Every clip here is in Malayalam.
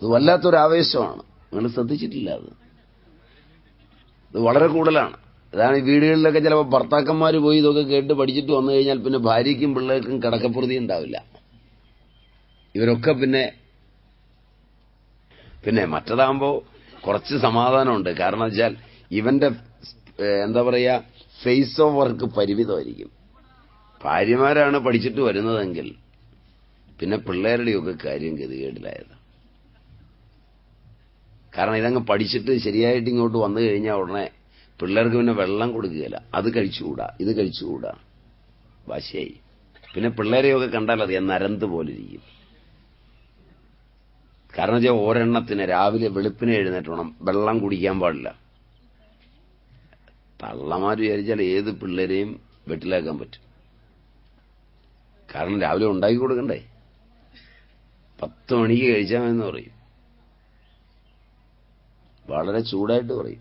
അത് വല്ലാത്തൊരു ആവേശമാണ്. നിങ്ങൾ ശ്രദ്ധിച്ചിട്ടില്ല? അത് വളരെ കൂടുതലാണ്. അതാണ് ഈ വീടുകളിലൊക്കെ ചിലപ്പോൾ ഭർത്താക്കന്മാർ പോയി ഇതൊക്കെ കേട്ട് പഠിച്ചിട്ട് വന്നു കഴിഞ്ഞാൽ പിന്നെ ഭാര്യയ്ക്കും പിള്ളേർക്കും കിടക്കപ്രതി ഉണ്ടാവില്ല. ഇവരൊക്കെ പിന്നെ മറ്റതാകുമ്പോൾ കുറച്ച് സമാധാനമുണ്ട്. കാരണം വെച്ചാൽ ഇവന്റെ എന്താ പറയാ ഫേസ് ഓഫ് വർക്ക് പരിമിതമായിരിക്കും. ഭാര്യമാരാണ് പഠിച്ചിട്ട് വരുന്നതെങ്കിൽ പിന്നെ പിള്ളേരുടെയൊക്കെ കാര്യം ഗതികേടിലായത്. കാരണം ഇതങ്ങ് പഠിച്ചിട്ട് ശരിയായിട്ട് ഇങ്ങോട്ട് വന്നു കഴിഞ്ഞാൽ ഉടനെ പിള്ളേർക്ക് പിന്നെ വെള്ളം കൊടുക്കുകയില്ല. അത് കഴിച്ചുകൂടാ, ഇത് കഴിച്ചുകൂടാ, വാശിയായി. പിന്നെ പിള്ളേരെയൊക്കെ കണ്ടാൽ അത് നരന്ത് പോലിരിക്കും. കാരണം വെച്ചാൽ ഒരെണ്ണത്തിന് രാവിലെ വെളുപ്പിനെ എഴുന്നേറ്റ് വേണം, വെള്ളം കുടിക്കാൻ പാടില്ല. തള്ളമാര് വിചാരിച്ചാൽ ഏത് പിള്ളേരെയും വെട്ടിലാക്കാൻ പറ്റും. കാരണം രാവിലെ ഉണ്ടാക്കി കൊടുക്കണ്ടേ. 10 മണിക്ക് കഴിച്ചാമെന്ന് പറയും. വളരെ ചൂടായിട്ട് പറയും.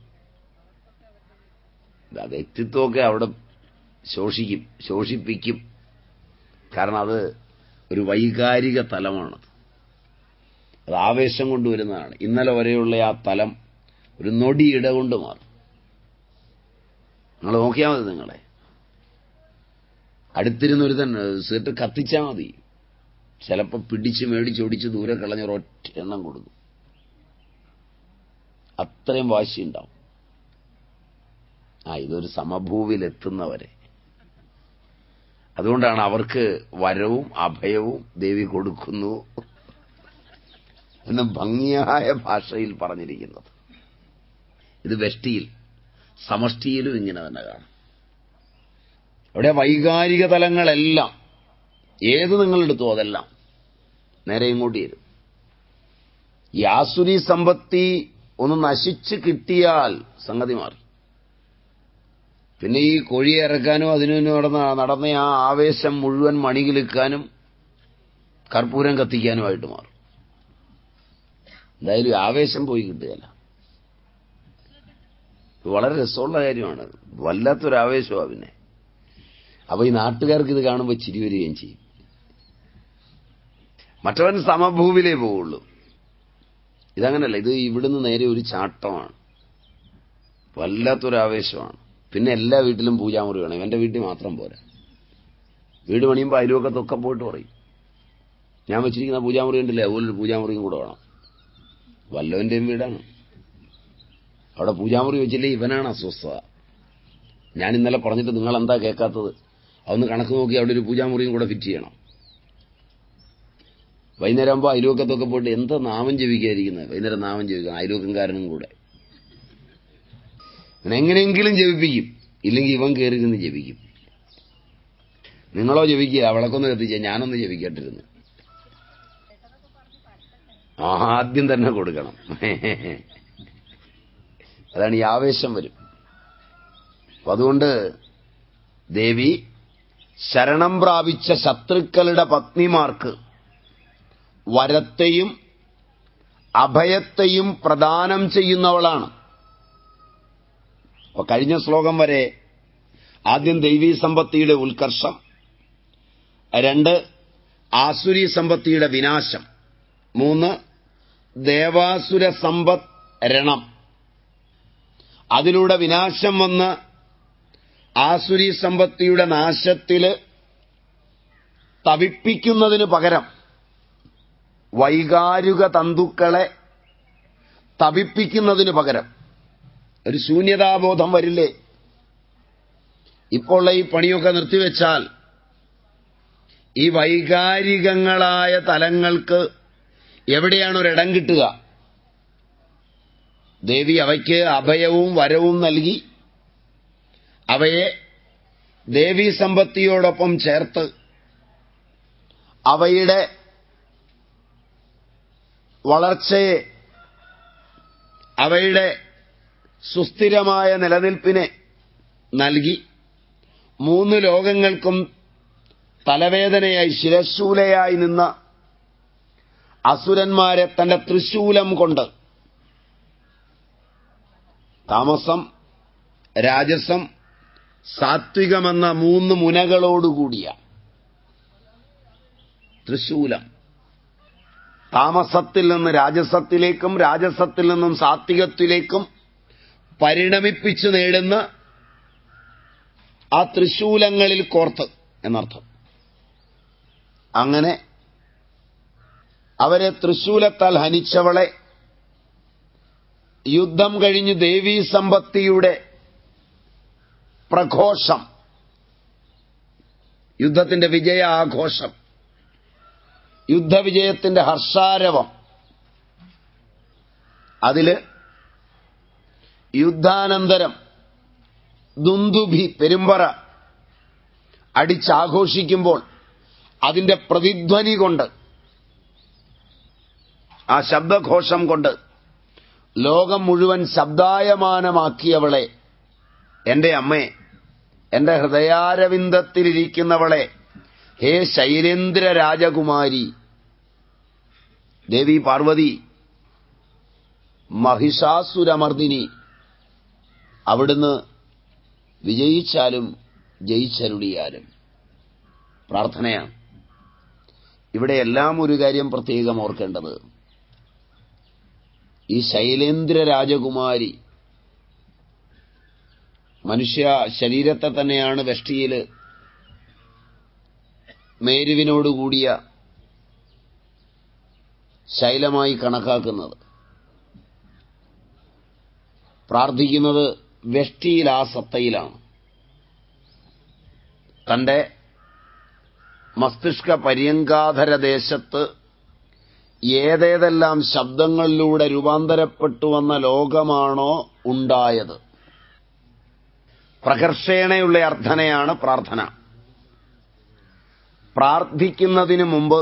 വ്യക്തിത്വമൊക്കെ അവിടെ ശോഷിപ്പിക്കും. കാരണം അത് ഒരു വൈകാരിക തലമാണ്. അത് ആവേശം കൊണ്ടുവരുന്നതാണ്. ഇന്നലെ വരെയുള്ള ആ തലം ഒരു നൊടിയിട കൊണ്ട് മാറും. നിങ്ങൾ നോക്കിയാൽ മതി. നിങ്ങളെ അടുത്തിരുന്നൊരു തന്നെ സിഗരറ്റ് കത്തിച്ചാൽ മതി, ചിലപ്പോൾ പിടിച്ച് മേടിച്ചൊടിച്ച് ദൂരെ കളഞ്ഞൊരൊറ്റ എണ്ണം കൊടുക്കും. അത്രയും വാശിയുണ്ടാവും. ഇതൊരു സമഭൂവിലെത്തുന്നവരെ. അതുകൊണ്ടാണ് അവർക്ക് വരവും അഭയവും ദേവി കൊടുക്കുന്നു എന്ന് ഭംഗിയായ ഭാഷയിൽ പറഞ്ഞിരിക്കുന്നത്. ഇത് വ്യഷ്ടിയിൽ സമഷ്ടിയിലും ഇങ്ങനെ തന്നെ കാണാം. അവിടെ വൈകാരിക തലങ്ങളെല്ലാം ഏത് നിങ്ങളെടുത്തോ അതെല്ലാം നേരെ ഇങ്ങോട്ട് വരും. ഈ ആസുരി സമ്പത്തി ഒന്ന് നശിച്ച് കിട്ടിയാൽ സംഗതി മാറി. പിന്നെ ഈ കോഴിയെ ഇറക്കാനും അതിനു നടന്ന ആ ആവേശം മുഴുവൻ മണികിലുക്കാനും കർപ്പൂരം കത്തിക്കാനുമായിട്ട് മാറും. എന്തായാലും ആവേശം പോയി കിട്ടുകയല്ല. വളരെ രസമുള്ള കാര്യമാണ്. വല്ലാത്തൊരാവേശമാണ് പിന്നെ. അപ്പൊ ഈ നാട്ടുകാർക്ക് ഇത് കാണുമ്പോൾ ചിരി വരികയും ചെയ്യും. മറ്റവൻ സമഭൂവിലേ പോവുള്ളൂ. ഇതങ്ങനല്ല. ഇത് ഇവിടുന്ന് നേരെ ഒരു ചാട്ടമാണ്. വല്ലാത്തൊരാവേശമാണ്. പിന്നെ എല്ലാ വീട്ടിലും പൂജാമുറി വേണം. എന്റെ വീട്ടിൽ മാത്രം പോരാ. വീട് പണിയുമ്പോൾ അയൽവക്കത്തൊക്കെ പോയിട്ട് പറയും, ഞാൻ വെച്ചിരിക്കുന്ന പൂജാമുറി ഉണ്ടല്ലേ, അതുപോലൊരു പൂജാമുറിയും കൂടെ വേണം. വല്ലവന്റെയും വീടാണ്. അവിടെ പൂജാമുറി വെച്ചില്ലേ ഇവനാണ് അസ്വസ്ഥത. ഞാൻ ഇന്നലെ പറഞ്ഞിട്ട് നിങ്ങൾ എന്താ കേൾക്കാത്തത്? അതൊന്ന് കണക്ക് നോക്കി അവിടെ ഒരു പൂജാമുറിയും കൂടെ ഫിറ്റ് ചെയ്യണം. വൈകുന്നേരം ആകുമ്പോൾ അയൽവക്കത്തൊക്കെ പോയിട്ട് എന്താ നാമം ജപിക്കാതിരിക്കുന്നത്? വൈകുന്നേരം നാമം ജപിക്കണം, അയൽവക്കംകാരനും കൂടെ. എങ്ങനെയെങ്കിലും ജപിപ്പിക്കും. ഇല്ലെങ്കിൽ ഇവൻ കയറി നിന്ന് ജപിക്കും. നിങ്ങളോ ജപിക്കുക, വിളക്കൊന്ന് കത്തിച്ച, ഞാനൊന്ന് ജപിക്കട്ടിരുന്നു. ആദ്യം തന്നെ കൊടുക്കണം. അതാണ് ഈ ആവേശം വരും. അതുകൊണ്ട് ദേവി ശരണം പ്രാപിച്ച ശത്രുക്കളുടെ പത്നിമാർക്ക് വരത്തെയും അഭയത്തെയും പ്രദാനം ചെയ്യുന്നവളാണ്. അപ്പൊ കഴിഞ്ഞ ശ്ലോകം വരെ ആദ്യം ദൈവീ സമ്പത്തിയുടെ ഉത്കർഷം, 2 ആസുരി സമ്പത്തിയുടെ വിനാശം, 3 ദേവാസുര സമ്പത്ത് രണം. അതിലൂടെ വിനാശം വന്ന് ആസുരി സമ്പത്തിയുടെ നാശത്തില് തവിപ്പിക്കുന്നതിന് പകരം വൈകാരിക തന്തുക്കളെ തവിപ്പിക്കുന്നതിന് പകരം ഒരു ശൂന്യതാബോധം വരില്ലേ? ഇപ്പോൾ ഈ പണിയൊക്കെ നിർത്തിവെച്ചാൽ ഈ വൈകാരികങ്ങളായ തലങ്ങൾക്ക് എവിടെയാണ് ഒരിടം കിട്ടുക? ദേവി അവയ്ക്ക് അഭയവും വരവും നൽകി അവയെ ദേവീ സമ്പത്തിയോടൊപ്പം ചേർത്ത് അവയുടെ വളർച്ചയെ, അവയുടെ സുസ്ഥിരമായ നിലനിൽപ്പിനെ നൽകി 3 ലോകങ്ങൾക്കും തലവേദനയായി ശിരശൂലയായി നിന്ന അസുരന്മാരെ തന്റെ തൃശൂലം കൊണ്ട് താമസം, രാജസം, സാത്വികമെന്ന 3 മുനകളോടുകൂടിയ തൃശൂലം, താമസത്തിൽ നിന്ന് രാജസത്തിലേക്കും രാജസത്തിൽ നിന്നും സാത്വികത്തിലേക്കും പരിണമിപ്പിച്ചു നേടുന്ന ആ തൃശൂലങ്ങളിൽ കോർത്ത് എന്നർത്ഥം. അങ്ങനെ അവരെ തൃശൂലത്താൽ ഹനിച്ചവളെ യുദ്ധം കഴിഞ്ഞ് ദേവീ സമ്പത്തിയുടെ പ്രഘോഷം, യുദ്ധത്തിന്റെ വിജയ ആഘോഷം, യുദ്ധവിജയത്തിന്റെ ഹർഷാരവം, അതില് യുദ്ധാനന്തരം ദുന്ദുഭി പെരുമ്പറ അടിച്ചാഘോഷിക്കുമ്പോൾ അതിന്റെ പ്രതിധ്വനി കൊണ്ട്, ആ ശബ്ദഘോഷം കൊണ്ട് ലോകം മുഴുവൻ ശബ്ദായമാനമാക്കിയവളെ, എന്റെ അമ്മേ, എന്റെ ഹൃദയാരവിന്ദത്തിലിരിക്കുന്നവളെ, ഹേ ശൈലേന്ദ്ര രാജകുമാരി ദേവി പാർവതി, മഹിഷാസുരമർദിനി, അവിടുന്ന് വിജയിച്ചാലും ജയിച്ചരുളിയാലും. പ്രാർത്ഥനയാണ്. ഇവിടെയെല്ലാം ഒരു കാര്യം പ്രത്യേകം ഓർക്കേണ്ടത്, ഈ ശൈലേന്ദ്ര രാജകുമാരി മനുഷ്യ ശരീരത്തെ തന്നെയാണ് വെഷ്ടിയിൽ മേരുവിനോടുകൂടിയ ശൈലമായി കണക്കാക്കുന്നത്. പ്രാർത്ഥിക്കുന്നത് വെഷ്ടിയിൽ, ആ സത്തയിലാണ്. തന്റെ മസ്തിഷ്ക പര്യങ്കാധര ദേശത്ത് ഏതേതെല്ലാം ശബ്ദങ്ങളിലൂടെ രൂപാന്തരപ്പെട്ടു വന്ന ലോകമാണോ ഉണ്ടായത്, പ്രകർഷേണയുള്ള അർത്ഥനയാണ് പ്രാർത്ഥന. പ്രാർത്ഥിക്കുന്നതിന് മുമ്പ്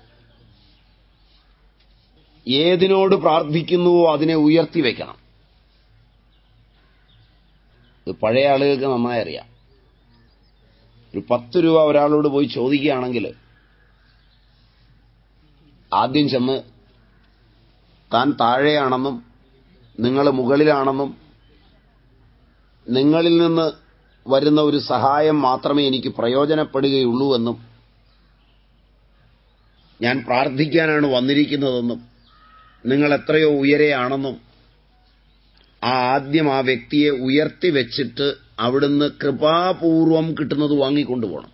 ഏതിനോട് പ്രാർത്ഥിക്കുന്നുവോ അതിനെ ഉയർത്തിവെക്കണം. ഇത് പഴയ ആളുകൾക്ക് നന്നായി അറിയാം. ഒരു 10 രൂപ ഒരാളോട് പോയി ചോദിക്കുകയാണെങ്കിൽ ആദ്യം ചെന്ന് താൻ താഴെയാണെന്നും നിങ്ങൾ മുകളിലാണെന്നും നിങ്ങളിൽ നിന്ന് വരുന്ന ഒരു സഹായം മാത്രമേ എനിക്ക് പ്രയോജനപ്പെടുകയുള്ളൂ എന്നും ഞാൻ പ്രാർത്ഥിക്കാനാണ് വന്നിരിക്കുന്നതെന്നും നിങ്ങൾ എത്രയോ ഉയരെയാണെന്നും ആദ്യം ആ വ്യക്തിയെ ഉയർത്തി വെച്ചിട്ട് അവിടുന്ന് കൃപാപൂർവം കിട്ടുന്നത് വാങ്ങിക്കൊണ്ടുപോകണം.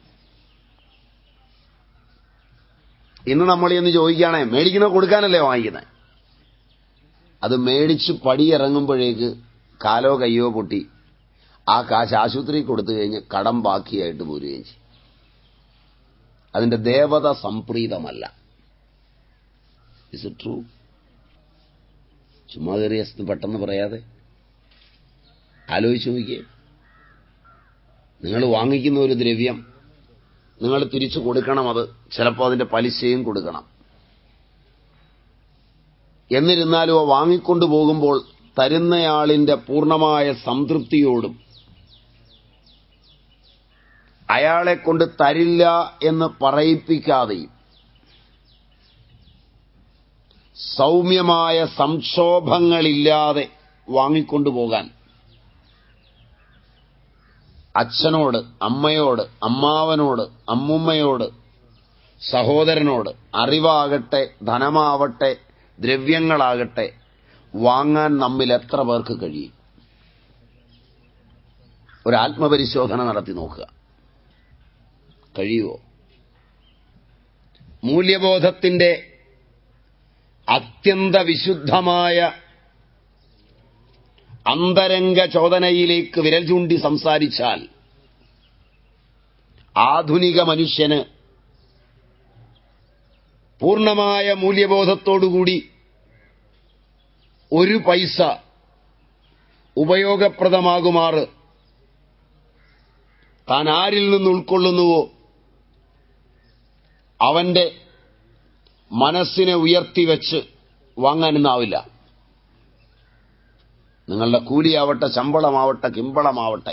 ഇന്ന് നമ്മൾ എന്ന് ചോദിക്കുകയാണെ മേടിക്കുന്നത് കൊടുക്കാനല്ലേ വാങ്ങിക്കുന്നത്. അത് മേടിച്ച് പടിയിറങ്ങുമ്പോഴേക്ക് കാലോ കയ്യോ പൊട്ടി ആ കാശ് ആശുപത്രി കൊടുത്തു കഴിഞ്ഞ് കടം ബാക്കിയായിട്ട് പോരുകയും ചെയ്യും. അതിന്റെ ദേവത സംപ്രീതമല്ല. Is it true? ചുമ്മാ കയറിയ പെട്ടെന്ന് പറയാതെ ആലോചിച്ച് നോക്കിയേ. നിങ്ങൾ വാങ്ങിക്കുന്ന ഒരു ദ്രവ്യം നിങ്ങൾ തിരിച്ചു കൊടുക്കണം. അത് ചിലപ്പോൾ അതിന്റെ പലിശയും കൊടുക്കണം. എന്നിരുന്നാലും വാങ്ങിക്കൊണ്ടു പോകുമ്പോൾ തരുന്നയാളിന്റെ പൂർണ്ണമായ സംതൃപ്തിയോടും അയാളെ കൊണ്ട് തരില്ല എന്ന് പറയിപ്പിക്കാതെയും സൗമ്യമായ സംക്ഷോഭങ്ങളില്ലാതെ വാങ്ങിക്കൊണ്ടുപോകാൻ അച്ഛനോട്, അമ്മയോട്, അമ്മാവനോട്, അമ്മുമ്മയോട്, സഹോദരനോട് അറിവാകട്ടെ, ധനമാവട്ടെ, ദ്രവ്യങ്ങളാകട്ടെ വാങ്ങാൻ നമ്മിൽ എത്ര പേർക്ക് കഴിയും? ഒരു ആത്മപരിശോധന നടത്തി നോക്കുക. കഴിയുമോ? മൂല്യബോധത്തിന്റെ അത്യന്ത വിശുദ്ധമായ അന്തരംഗ ചോദനയിലേക്ക് വിരൽ ചൂണ്ടി സംസാരിച്ചാൽ ആധുനിക മനുഷ്യന് പൂർണ്ണമായ മൂല്യബോധത്തോടുകൂടി ഒരു പൈസ ഉപയോഗപ്രദമാകുമാറ് താൻ ആരിൽ നിന്ന് ഉൾക്കൊള്ളുന്നുവോ അവന്റെ മനസ്സിനെ ഉയർത്തിവെച്ച് വാങ്ങാനൊന്നാവില്ല. നിങ്ങളുടെ കൂലിയാവട്ടെ, ശമ്പളമാവട്ടെ, കിമ്പളമാവട്ടെ.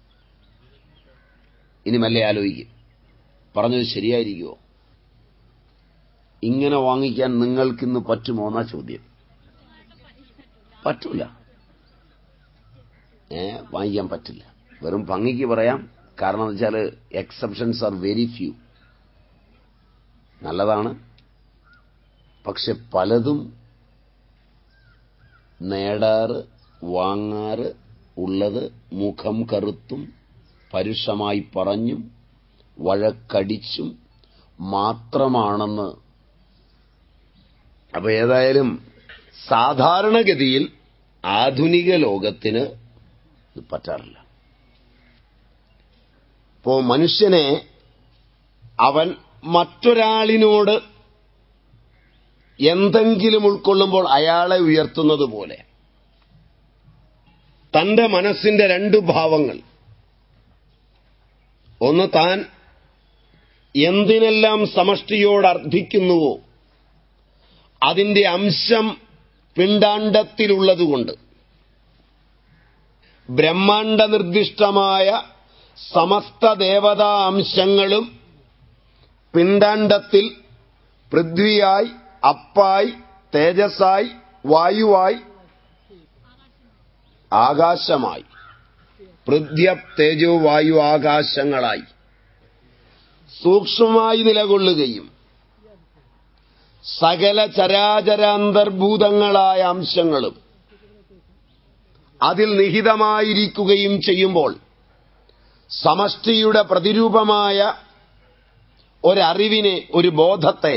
ഇനി മെല്ലെ ആലോചിക്കും, പറഞ്ഞത് ശരിയായിരിക്കുമോ? ഇങ്ങനെ വാങ്ങിക്കാൻ നിങ്ങൾക്കിന്ന് പറ്റുമോ എന്നാ ചോദ്യം. പറ്റൂല. വാങ്ങിക്കാൻ പറ്റില്ല. വെറും ഭംഗിക്ക് പറയാം. കാരണം എന്ന് വെച്ചാൽ എക്സെപ്ഷൻസ് ആർ വെരി ഫ്യൂ. നല്ലതാണ്. പക്ഷെ പലതും നേടാറ്, വാങ്ങാറ്, ഉള്ളത് മുഖം കറുത്തും പരുഷമായി പറഞ്ഞും വഴക്കടിച്ചും മാത്രമാണെന്ന്. അപ്പൊ ഏതായാലും സാധാരണഗതിയിൽ ആധുനിക ലോകത്തിന് ഇത് പറ്റാറില്ല. ഇപ്പോ മനുഷ്യനെ അവൻ മറ്റൊരാളിനോട് എന്തെങ്കിലും ഉൾക്കൊള്ളുമ്പോൾ അയാളെ ഉയർത്തുന്നത് പോലെ തന്റെ മനസ്സിന്റെ രണ്ട് ഭാവങ്ങൾ, ഒന്ന് താൻ എന്തിനെല്ലാം സമഷ്ടിയോട് അർഹിക്കുന്നുവോ അതിന്റെ അംശം പിണ്ഡാണ്ഡത്തിലുള്ളതുകൊണ്ട് ബ്രഹ്മാണ്ഡ നിർദ്ദിഷ്ടമായ സമസ്ത ദേവതാ അംശങ്ങളും പിണ്ഡാണ്ഡത്തിൽ പൃഥ്വിയായി, അപ്പായി, തേജസ്സായി, വായുവായി, ആകാശമായി, പൃഥ്വ്യപ് തേജോ വായു ആകാശങ്ങളായി സൂക്ഷ്മമായി നിലകൊള്ളുകയും സകല ചരാചരാന്തർഭൂതങ്ങളായ അംശങ്ങളും അതിൽ നിഹിതമായിരിക്കുകയും ചെയ്യുമ്പോൾ സമഷ്ടിയുടെ പ്രതിരൂപമായ ഒരറിവിനെ, ഒരു ബോധത്തെ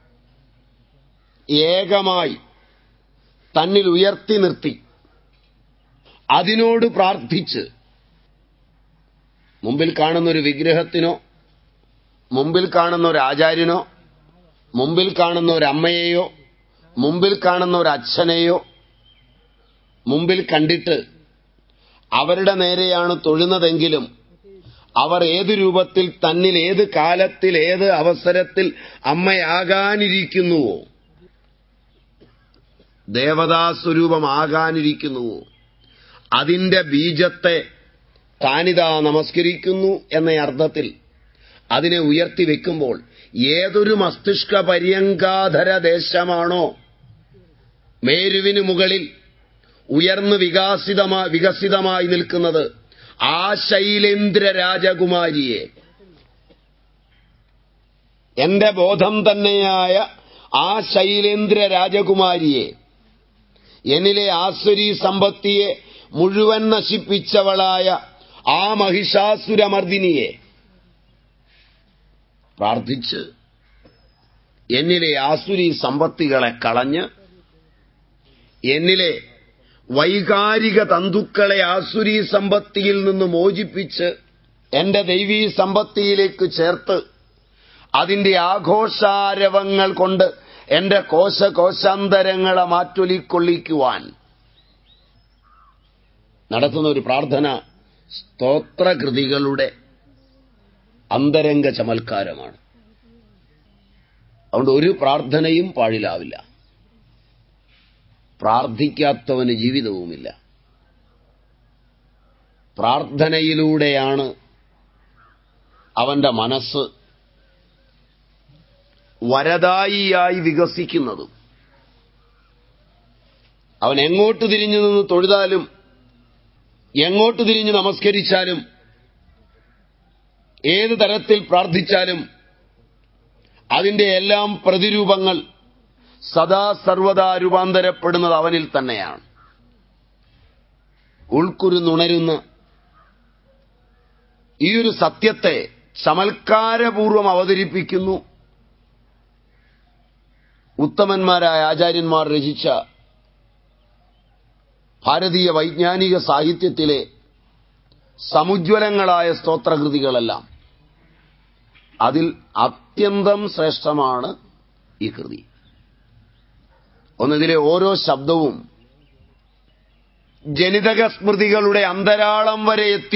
ഏകമായി തന്നിൽ ഉയർത്തി നിർത്തി അതിനോട് പ്രാർത്ഥിച്ച് മുമ്പിൽ കാണുന്ന ഒരു വിഗ്രഹത്തിനോ, മുമ്പിൽ കാണുന്ന ഒരു ആചാര്യനോ, മുമ്പിൽ കാണുന്ന ഒരു അമ്മയെയോ, മുമ്പിൽ കാണുന്ന ഒരു അച്ഛനെയോ മുമ്പിൽ കണ്ടിട്ട് അവരുടെ നേരെയാണ് തൊഴുന്നതെങ്കിലും അവർ ഏത് രൂപത്തിൽ, തന്നിൽ ഏത് കാലത്തിൽ, ഏത് അവസരത്തിൽ അമ്മയാകാനിരിക്കുന്നുവോ, ദേവതാസ്വരൂപമാകാനിരിക്കുന്നുവോ അതിന്റെ ബീജത്തെ താനിതാ നമസ്കരിക്കുന്നു എന്ന അർത്ഥത്തിൽ അതിനെ ഉയർത്തി വെക്കുമ്പോൾ ഏതൊരു മസ്തിഷ്ക പര്യങ്കാധര ദേശമാണോ മേരുവിന് മുകളിൽ ഉയർന്നു വികസിതമായി നിൽക്കുന്നത്, ആ ശൈലേന്ദ്ര രാജകുമാരിയെ, എന്റെ ബോധം തന്നെയായ ആ ശൈലേന്ദ്ര രാജകുമാരിയെ, എന്നിലെ ആസുരി സമ്പത്തിയെ മുഴുവൻ നശിപ്പിച്ചവളായ ആ മഹിഷാസുരമർദിനിയെ പ്രാർത്ഥിച്ച് എന്നിലെ ആസുരി സമ്പത്തികളെ കളഞ്ഞ് എന്നിലെ വൈകാരിക തന്തുക്കളെ ആസുരി സമ്പത്തിയിൽ നിന്ന് മോചിപ്പിച്ച് എന്റെ ദൈവീ സമ്പത്തിയിലേക്ക് ചേർത്ത് അതിന്റെ ആഘോഷാരവങ്ങൾ കൊണ്ട് എന്റെ കോശാന്തരങ്ങളെ മാറ്റൊലിക്കൊള്ളിക്കുവാൻ നടത്തുന്ന ഒരു പ്രാർത്ഥന സ്തോത്രകൃതികളുടെ അന്തരംഗ ചമൽക്കാരമാണ്. അതുകൊണ്ട് ഒരു പ്രാർത്ഥനയും പാഴിലാവില്ല. പ്രാർത്ഥിക്കാത്തവന് ജീവിതവുമില്ല. പ്രാർത്ഥനയിലൂടെയാണ് അവന്റെ മനസ്സ് വരദായിയായി വികസിക്കുന്നതും. അവൻ എങ്ങോട്ട് തിരിഞ്ഞു നിന്ന് തൊഴുതാലും എങ്ങോട്ട് തിരിഞ്ഞ് നമസ്കരിച്ചാലും ഏത് തരത്തിൽ പ്രാർത്ഥിച്ചാലും അതിന്റെ എല്ലാം പ്രതിരൂപങ്ങൾ സദാ സർവദാ രൂപാന്തരപ്പെടുന്നത് അവനിൽ തന്നെയാണ്. ഉൾക്കുരുന്നുണരുന്ന ഈ ഒരു സത്യത്തെ ചമൽക്കാരപൂർവം അവതരിപ്പിക്കുന്നു ഉത്തമന്മാരായ ആചാര്യന്മാർ രചിച്ച ഭാരതീയ വൈജ്ഞാനിക സാഹിത്യത്തിലെ സമുജ്വലങ്ങളായ സ്തോത്രകൃതികളെല്ലാം. അതിൽ അത്യന്തം ശ്രേഷ്ഠമാണ് ഈ കൃതി. ഒന്നിതിലെ ഓരോ ശബ്ദവും ജനിതക സ്മൃതികളുടെ അന്തരാളം വരെ എത്തി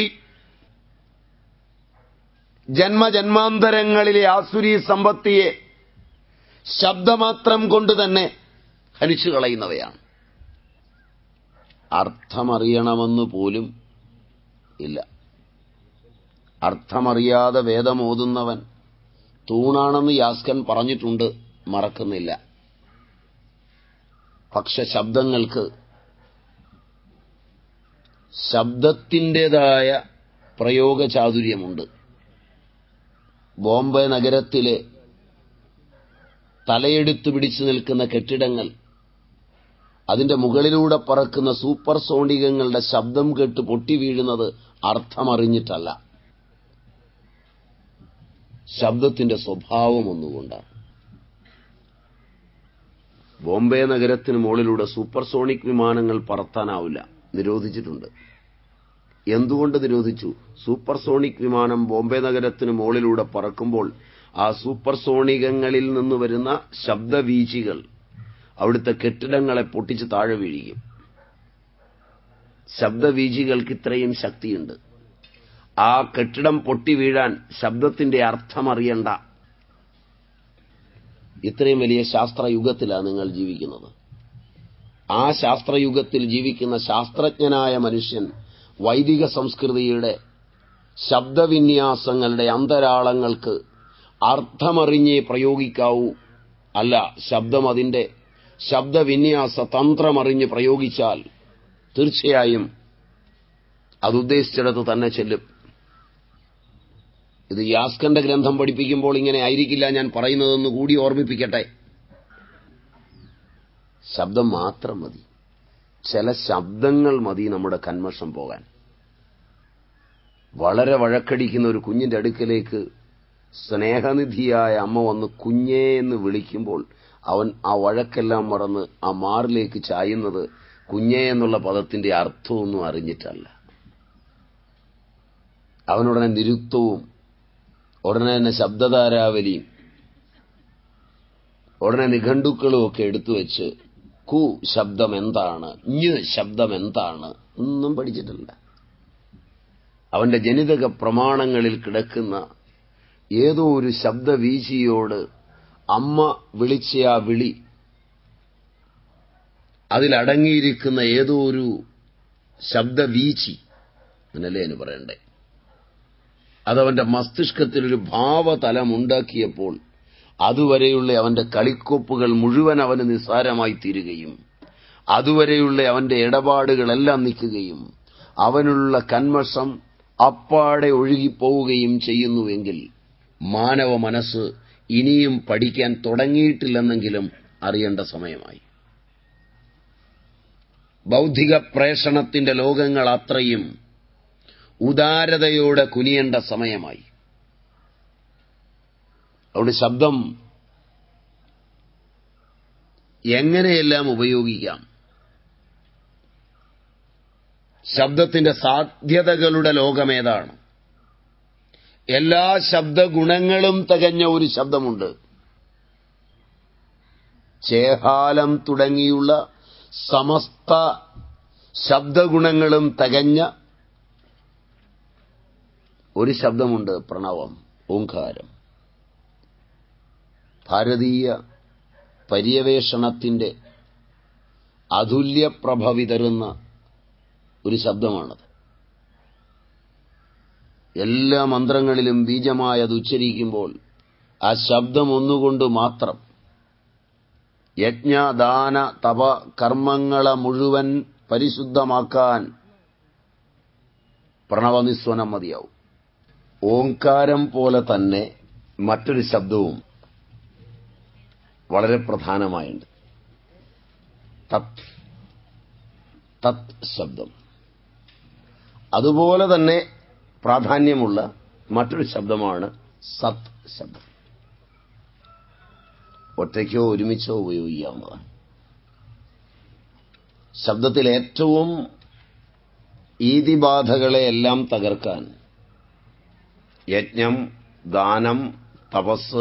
ജന്മജന്മാന്തരങ്ങളിലെ ആസുരി സമ്പത്തിയെ ശബ്ദമാത്രം കൊണ്ട് തന്നെ ഹനിച്ചു കളയുന്നവയാണ്. അർത്ഥമറിയണമെന്ന് പോലും ഇല്ല. അർത്ഥമറിയാതെ വേദമോതുന്നവൻ തൂണാണെന്ന് യാസ്കൻ പറഞ്ഞിട്ടുണ്ട്, മറക്കുന്നില്ല. പക്ഷെ ശബ്ദങ്ങൾക്ക് ശബ്ദത്തിൻ്റെതായ പ്രയോഗചാതുര്യമുണ്ട്. ബോംബെ നഗരത്തിലെ തലയെടുത്തു പിടിച്ചു നിൽക്കുന്ന കെട്ടിടങ്ങൾ, അതിന്റെ മുകളിലൂടെ പറക്കുന്ന സൂപ്പർസോണികങ്ങളുടെ ശബ്ദം കേട്ട് പൊട്ടി വീഴുന്നത് അർത്ഥമറിഞ്ഞിട്ടല്ല, ശബ്ദത്തിന്റെ സ്വഭാവം ഒന്നുകൊണ്ടാണ്. ബോംബെ നഗരത്തിന് മുകളിലൂടെ സൂപ്പർസോണിക് വിമാനങ്ങൾ പറത്താനാവില്ല, നിരോധിച്ചിട്ടുണ്ട്. എന്തുകൊണ്ട് നിരോധിച്ചു? സൂപ്പർസോണിക് വിമാനം ബോംബെ നഗരത്തിന് മുകളിലൂടെ പറക്കുമ്പോൾ ആ സൂപ്പർസോണികങ്ങളിൽ നിന്ന് വരുന്ന ശബ്ദവീചികൾ അവിടുത്തെ കെട്ടിടങ്ങളെ പൊട്ടിച്ച് താഴെ വീഴിക്കും. ശബ്ദവീചികൾക്ക് ഇത്രയും ശക്തിയുണ്ട്. ആ കെട്ടിടം പൊട്ടി വീഴാൻ ശബ്ദത്തിന്റെ അർത്ഥമറിയണ്ട. ഇത്രയും വലിയ ശാസ്ത്രയുഗത്തിലാണ് നിങ്ങൾ ജീവിക്കുന്നത്. ആ ശാസ്ത്രയുഗത്തിൽ ജീവിക്കുന്ന ശാസ്ത്രജ്ഞനായ മനുഷ്യൻ വൈദിക സംസ്കൃതിയുടെ ശബ്ദവിന്യാസങ്ങളുടെ അന്തരാളങ്ങൾക്ക് അർത്ഥമറിഞ്ഞേ പ്രയോഗിക്കാവൂ. അല്ല, ശബ്ദം അതിന്റെ ശബ്ദവിന്യാസ തന്ത്രമറിഞ്ഞ് പ്രയോഗിച്ചാൽ തീർച്ചയായും അതുദ്ദേശിച്ചിടത്ത് തന്നെ ചെല്ലും. ഇത് യാസ്കന്റെ ഗ്രന്ഥം പഠിപ്പിക്കുമ്പോൾ ഇങ്ങനെ ആയിരിക്കില്ല ഞാൻ പറയുന്നതെന്ന് കൂടി ഓർമ്മിപ്പിക്കട്ടെ. ശബ്ദം മാത്രം മതി, ചില ശബ്ദങ്ങൾ മതി നമ്മുടെ കന്മഷം പോകാൻ. വളരെ വഴക്കടിക്കുന്ന ഒരു കുഞ്ഞിന്റെ അടുക്കലേക്ക് സ്നേഹനിധിയായ അമ്മ വന്ന് കുഞ്ഞേ എന്ന് വിളിക്കുമ്പോൾ അവൻ ആ വഴക്കെല്ലാം മറന്ന് ആ മാറിലേക്ക് ചായുന്നത് കുഞ്ഞേ എന്നുള്ള പദത്തിന്റെ അർത്ഥമൊന്നും അറിഞ്ഞിട്ടല്ല. അവനുടനെ നിരുക്തവും, ഉടനെ തന്നെ ശബ്ദധാരാവലിയും, ഉടനെ നിഘണ്ടുക്കളും ഒക്കെ എടുത്തു വെച്ച് കു ശബ്ദം എന്താണ്, ഞ് ശബ്ദം എന്താണ് ഒന്നും പഠിച്ചിട്ടില്ല. അവന്റെ ജനിതക പ്രമാണങ്ങളിൽ കിടക്കുന്ന ഏതോ ഒരു ശബ്ദവീചിയോട് അമ്മ വിളിച്ച ആ വിളി, അതിലടങ്ങിയിരിക്കുന്ന ഏതോ ഒരു ശബ്ദവീചി എന്നല്ലേ എന്ന് പറയണ്ടേ, അതവന്റെ മസ്തിഷ്കത്തിലൊരു ഭാവതലമുണ്ടാക്കിയപ്പോൾ അതുവരെയുള്ള അവന്റെ കളിക്കൊപ്പുകൾ മുഴുവൻ അവന് നിസ്സാരമായി തീരുകയും അതുവരെയുള്ള അവന്റെ ഇടപാടുകളെല്ലാം നിൽക്കുകയും അവനുള്ള കന്മഷം അപ്പാടെ ഒഴുകിപ്പോവുകയും ചെയ്യുന്നുവെങ്കിൽ മാനവ മനസ്സ് ഇനിയും പഠിക്കാൻ തുടങ്ങിയിട്ടില്ലെന്നെങ്കിലും അറിയേണ്ട സമയമായി. ബൗദ്ധിക പ്രേഷണത്തിന്റെ ലോകങ്ങൾ അത്രയും ഉദാരതയോടെ കുനിയേണ്ട സമയമായി. അവിടെ ശബ്ദം എങ്ങനെയെല്ലാം ഉപയോഗിക്കാം, ശബ്ദത്തിന്റെ സാധ്യതകളുടെ ലോകമേതാണ്. എല്ലാ ശബ്ദഗുണങ്ങളും തികഞ്ഞ ഒരു ശബ്ദമുണ്ട്. ചേഹാലം തുടങ്ങിയുള്ള സമസ്ത ശബ്ദഗുണങ്ങളും തികഞ്ഞ ഒരു ശബ്ദമുണ്ട്, പ്രണവം, ഓംകാരം. ഭാരതീയ പര്യവേഷണത്തിന്റെ അതുല്യപ്രഭ വിതറുന്ന ഒരു ശബ്ദമാണത്. എല്ലാ മന്ത്രങ്ങളിലും ബീജമായി അത് ഉച്ചരിക്കുമ്പോൾ ആ ശബ്ദം ഒന്നുകൊണ്ട് മാത്രം യജ്ഞദാന തപ കർമ്മങ്ങളെ മുഴുവൻ പരിശുദ്ധമാക്കാൻ പ്രണവനിസ്വനം മതിയാവും. ഓംകാരം പോലെ തന്നെ മറ്റൊരു ശബ്ദവും വളരെ പ്രധാനമായുണ്ട്, തത്. തത് ശബ്ദം. അതുപോലെ തന്നെ പ്രാധാന്യമുള്ള മറ്റൊരു ശബ്ദമാണ് സത് ശബ്ദം. ഒറ്റയ്ക്കോ ഒരുമിച്ചോ ഉപയോഗിക്കാവുന്നതാണ്. ശബ്ദത്തിൽ ഏറ്റവും ഈതിബാധകളെ എല്ലാം തകർക്കാൻ യജ്ഞം, ദാനം, തപസ്,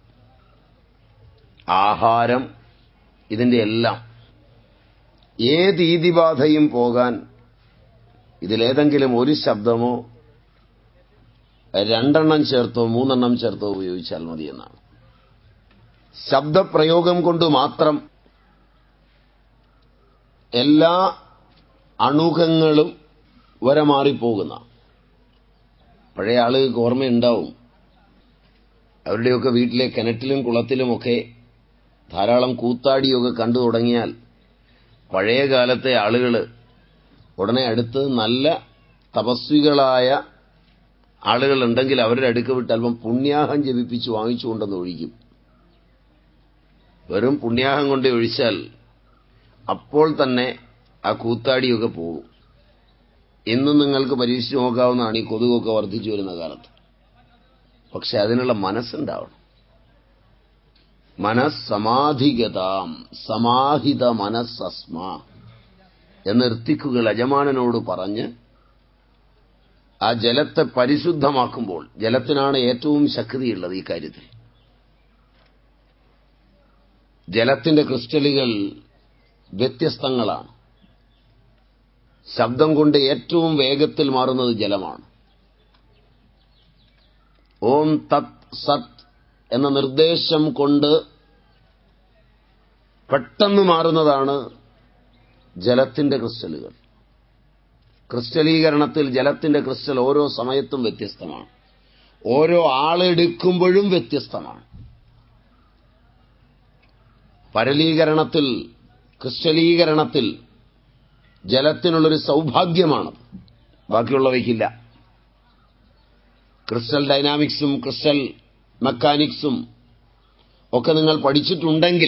ആഹാരം, ഇതിന്റെ എല്ലാം ഏത് ഈതിബാധയും പോകാൻ ഇതിലേതെങ്കിലും ഒരു ശബ്ദമോ രണ്ടെണ്ണം ചേർത്തോ മൂന്നെണ്ണം ചേർത്തോ ഉപയോഗിച്ചാൽ മതിയെന്നാണ്. ശബ്ദപ്രയോഗം കൊണ്ട് മാത്രം എല്ലാ അണുകങ്ങളും വരെ മാറിപ്പോകുന്ന പഴയ ആളുകൾക്ക് ഓർമ്മയുണ്ടാവും. അവരുടെയൊക്കെ വീട്ടിലെ കിണറ്റിലും കുളത്തിലുമൊക്കെ ധാരാളം കൂത്താടിയൊക്കെ കണ്ടു തുടങ്ങിയാൽ പഴയ കാലത്തെ ആളുകൾ ഉടനെ അടുത്ത് നല്ല തപസ്വികളായ ആളുകളുണ്ടെങ്കിൽ അവരുടെ അടുക്ക വിട്ട് അല്പം പുണ്യാഹം ജപിപ്പിച്ച് വാങ്ങിച്ചുകൊണ്ടെന്ന് ഒഴിക്കും. വെറും പുണ്യാഹം കൊണ്ട് ഒഴിച്ചാൽ അപ്പോൾ തന്നെ ആ കൂത്താടിയൊക്കെ പോകും. ഇന്നും നിങ്ങൾക്ക് പരീക്ഷിച്ച് നോക്കാവുന്നതാണ് ഈ കൊതുകൊക്കെ വർദ്ധിച്ചു വരുന്ന കാലത്ത്. പക്ഷെ അതിനുള്ള മനസ്സുണ്ടാവണം. മനസ്സമാധിഗതാം സമാഹിത മനസ്സസ്മ എന്ന് ഋത്തിക്കുകൾ യജമാനനോട് പറഞ്ഞ് ആ ജലത്തെ പരിശുദ്ധമാക്കുമ്പോൾ, ജലത്തിനാണ് ഏറ്റവും ശക്തിയുള്ളത് ഈ കാര്യത്തിൽ. ജലത്തിന്റെ ക്രിസ്റ്റലുകൾ വ്യത്യസ്തങ്ങളാണ്. ശബ്ദം കൊണ്ട് ഏറ്റവും വേഗത്തിൽ മാറുന്നത് ജലമാണ്. ഓം തത് സത് എന്ന നിർദ്ദേശം കൊണ്ട് പെട്ടെന്ന് മാറുന്നതാണ് ജലത്തിന്റെ ക്രിസ്റ്റലുകൾ. ക്രിസ്റ്റലീകരണത്തിൽ ജലത്തിന്റെ ക്രിസ്റ്റൽ ഓരോ സമയത്തും വ്യത്യസ്തമാണ്. ഓരോ ആളെടുക്കുമ്പോഴും വ്യത്യസ്തമാണ്. പരലീകരണത്തിൽ, ക്രിസ്റ്റലീകരണത്തിൽ ജലത്തിനുള്ളൊരു സൗഭാഗ്യമാണ്, ബാക്കിയുള്ളവയ്ക്കില്ല. ക്രിസ്റ്റൽ ഡൈനാമിക്സും ക്രിസ്റ്റൽ മെക്കാനിക്സും ഒക്കെ നിങ്ങൾ പഠിച്ചിട്ടുണ്ടെങ്കിൽ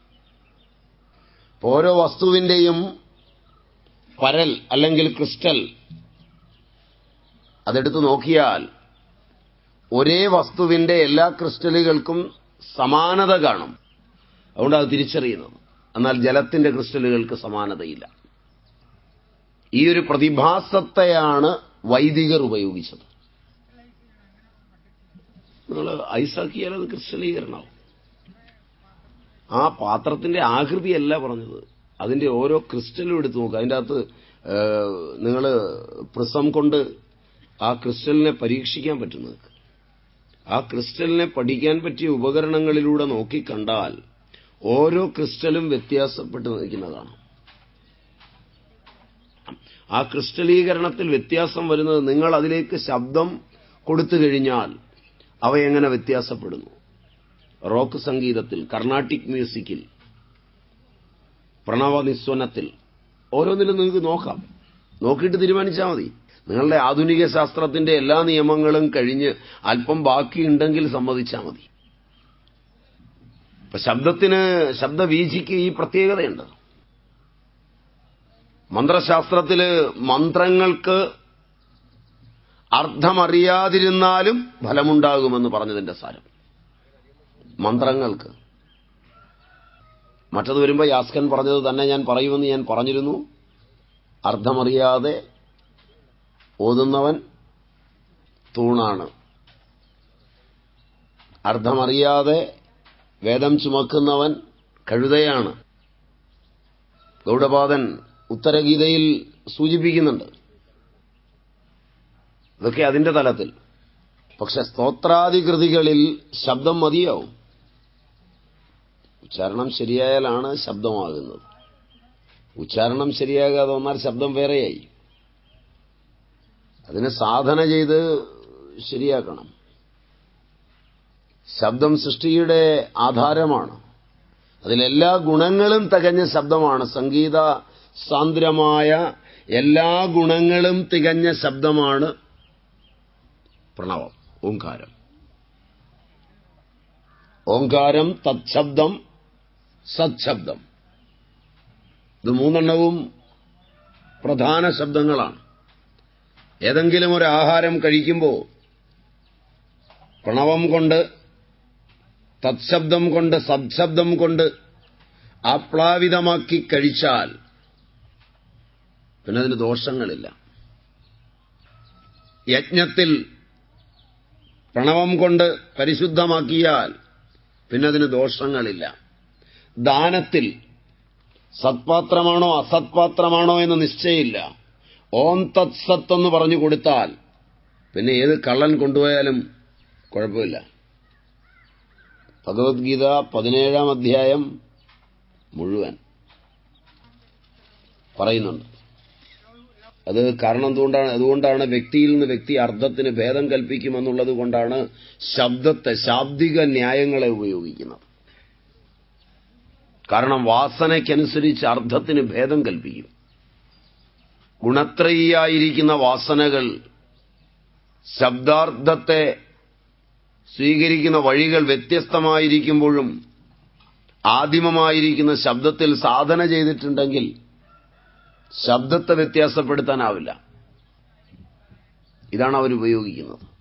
ഓരോ വസ്തുവിന്റെയും പരൽ അല്ലെങ്കിൽ ക്രിസ്റ്റൽ അതെടുത്ത് നോക്കിയാൽ ഒരേ വസ്തുവിന്റെ എല്ലാ ക്രിസ്റ്റലുകൾക്കും സമാനത കാണും. അതുകൊണ്ട് അത് തിരിച്ചറിയുന്നത്. എന്നാൽ ജലത്തിന്റെ ക്രിസ്റ്റലുകൾക്ക് സമാനതയില്ല. ഈ ഒരു പ്രതിഭാസത്തെയാണ് വൈദികർ ഉപയോഗിച്ചത്. നിങ്ങൾ ഐസാക്കിയാൽ അത് ക്രിസ്റ്റലീകരണമാവും. ആ പാത്രത്തിന്റെ ആകൃതിയല്ല പറഞ്ഞത്, അതിന്റെ ഓരോ ക്രിസ്റ്റലും എടുത്തു നോക്കുക. അതിൻ്റെ അകത്ത് നിങ്ങൾ പ്രിസം കൊണ്ട് ആ ക്രിസ്റ്റലിനെ പരീക്ഷിക്കാൻ പറ്റുന്നത്. ആ ക്രിസ്റ്റലിനെ പഠിക്കാൻ പറ്റിയ ഉപകരണങ്ങളിലൂടെ നോക്കിക്കണ്ടാൽ ഓരോ ക്രിസ്റ്റലും വ്യത്യാസപ്പെട്ട് നിൽക്കുന്നതാണ്. ആ ക്രിസ്റ്റലീകരണത്തിൽ വ്യത്യാസം വരുന്നത് നിങ്ങൾ അതിലേക്ക് ശബ്ദം കൊടുത്തു കഴിഞ്ഞാൽ അവ എങ്ങനെ വ്യത്യാസപ്പെടുന്നു. റോക്ക് സംഗീതത്തിൽ, കർണാട്ടിക് മ്യൂസിക്കിൽ, പ്രണവനിസ്വനത്തിൽ, ഓരോന്നിലും നിങ്ങൾക്ക് നോക്കാം. നോക്കിയിട്ട് തീരുമാനിച്ചാൽ മതി. നിങ്ങളുടെ ആധുനിക ശാസ്ത്രത്തിന്റെ എല്ലാ നിയമങ്ങളും കഴിഞ്ഞ് അല്പം ബാക്കിയുണ്ടെങ്കിൽ സമ്മതിച്ചാൽ മതി. ഇപ്പൊ ശബ്ദവീചിക്ക് ഈ പ്രത്യേകതയുണ്ട്. മന്ത്രശാസ്ത്രത്തില് മന്ത്രങ്ങൾക്ക് അർത്ഥമറിയാതിരുന്നാലും ഫലമുണ്ടാകുമെന്ന് പറഞ്ഞതിന്റെ സാരം. മന്ത്രങ്ങൾക്ക് മറ്റത് വരുമ്പോൾ യാസ്കൻ പറഞ്ഞത് തന്നെ ഞാൻ പറയുമെന്ന് ഞാൻ പറഞ്ഞിരുന്നു. അർത്ഥമറിയാതെ ഓതുന്നവൻ തൂണാണ്. അർത്ഥമറിയാതെ വേദം ചുമക്കുന്നവൻ കഴുതയാണ്. ഗൗഡപാദൻ ഉത്തരഗീതയിൽ സൂചിപ്പിക്കുന്നുണ്ട്. ഇതൊക്കെ അതിന്റെ തലത്തിൽ. പക്ഷെ സ്തോത്രാദികൃതികളിൽ ശബ്ദം മതിയാവും. ഉച്ചാരണം ശരിയായാലാണ് ശബ്ദമാകുന്നത്. ഉച്ചാരണം ശരിയാകാതെ വന്നാൽ ശബ്ദം വേറെയായി. അതിനെ സാധന ചെയ്ത് ശരിയാക്കണം. ശബ്ദം സൃഷ്ടിയുടെ ആധാരമാണ്. അതിലെല്ലാ ഗുണങ്ങളും തികഞ്ഞ ശബ്ദമാണ്. സംഗീത സാന്ദ്രമായ എല്ലാ ഗുണങ്ങളും തികഞ്ഞ ശബ്ദമാണ് പ്രണവം, ഓംകാരം. ഓംകാരം, തത്ശബ്ദം, സത്ശബ്ദം. ഇത് മൂന്നെണ്ണവും പ്രധാന ശബ്ദങ്ങളാണ്. ഏതെങ്കിലും ഒരു ആഹാരം കഴിക്കുമ്പോൾ പ്രണവം കൊണ്ട്, തത്ശബ്ദം കൊണ്ട്, സത്ശബ്ദം കൊണ്ട് ആപ്ലാവിതമാക്കി കഴിച്ചാൽ പിന്നെ അതിന് ദോഷങ്ങളില്ല. യജ്ഞത്തിൽ പ്രണവം കൊണ്ട് പരിശുദ്ധമാക്കിയാൽ പിന്നെ അതിന് ദോഷങ്ങളില്ല. ദാനത്തിൽ സത്പാത്രമാണോ അസത്പാത്രമാണോ എന്ന് നിശ്ചയമില്ല. ഓം തത് സത്ത് എന്ന് പറഞ്ഞു കൊടുത്താൽ പിന്നെ ഏത് കള്ളൻ കൊണ്ടുപോയാലും കുഴപ്പമില്ല. ഭഗവത്ഗീത 17-ാം അധ്യായം മുഴുവൻ പറയുന്നുണ്ട്. അത് കാരണം അതുകൊണ്ടാണ് വ്യക്തിയിൽ നിന്ന് വ്യക്തി അർത്ഥത്തിന് ഭേദം കൽപ്പിക്കുമെന്നുള്ളത് കൊണ്ടാണ് ശാബ്ദിക ന്യായങ്ങളെ ഉപയോഗിക്കുന്നത്. കാരണം വാസനയ്ക്കനുസരിച്ച് അർത്ഥത്തിന് ഭേദം കൽപ്പിക്കും. ഗുണത്രയിയായിരിക്കുന്ന വാസനകൾ ശബ്ദാർത്ഥത്തെ സ്വീകരിക്കുന്ന വഴികൾ വ്യത്യസ്തമായിരിക്കുമ്പോഴും ആദിമമായിരിക്കുന്ന ശബ്ദത്തിൽ സാധന ചെയ്തിട്ടുണ്ടെങ്കിൽ ശബ്ദത്തെ വ്യത്യാസപ്പെടുത്താനാവില്ല. ഇതാണ് അവർ ഉപയോഗിക്കുന്നത്.